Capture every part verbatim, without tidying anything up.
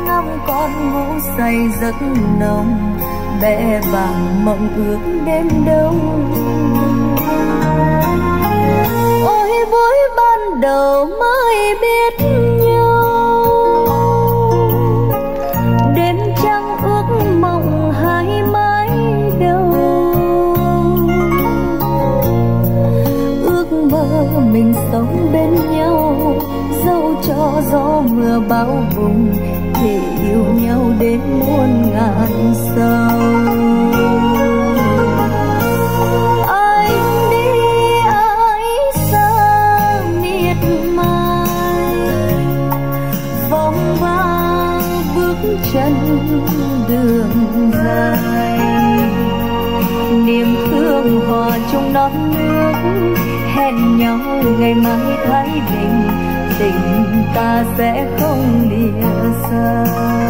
năm con ngủ say giấc nồng, bé bàng mộng ước đêm đông. Ôi buổi ban đầu mới biết nhau, đêm trăng ước mộng hai mái đầu. Ước mơ mình sống bên nhau, dẫu cho gió mưa bão bùng, để yêu nhau đến muôn ngàn sau. Anh đi ai xa miệt mài, vòng qua bước chân đường dài. Niềm thương hòa chung non nước, hẹn nhau ngày mai Thái Bình, tình ta sẽ không lìa xa.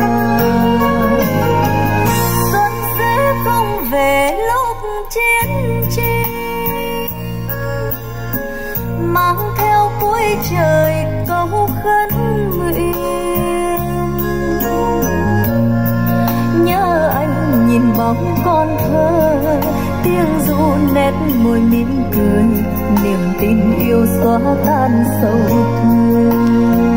Xuân sẽ không về lúc chiến tranh, mang theo cuối trời câu khấn nguyện. Nhớ anh nhìn bóng con thơ, tiếng ru nét môi mỉm cười, niềm tin yêu xóa tan sầu thương.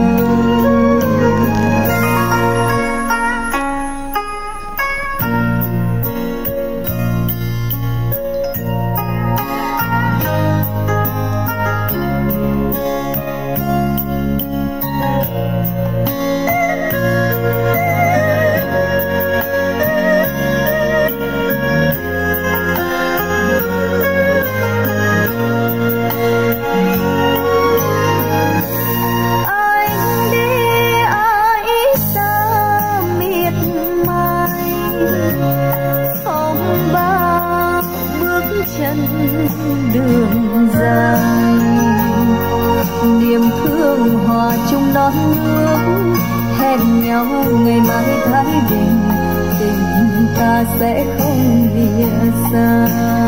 Đường dài niềm thương hòa chung non nước, hẹn nhau ngày mai Thái Bình, tình ta sẽ không lìa xa.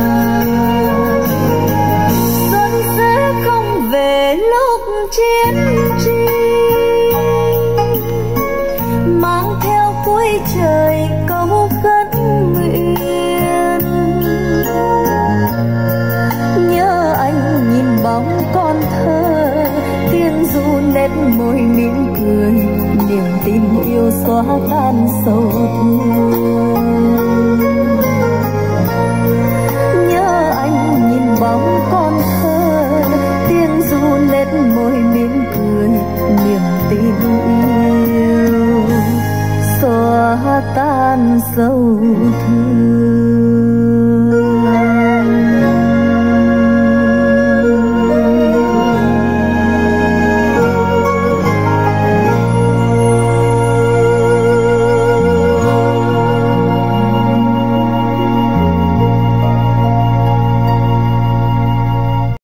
Xuân sẽ không về lúc chiến tranh, mang theo cuối trời câu khấn nguyện. Nhớ anh nhìn bóng con thơ, tiếng ru nét môi mỉm cười, niềm tin yêu xóa tan sầu thương. Nhớ anh nhìn bóng con thơ, tiếng ru nét môi mỉm cười, niềm tin yêu xóa tan sầu thương.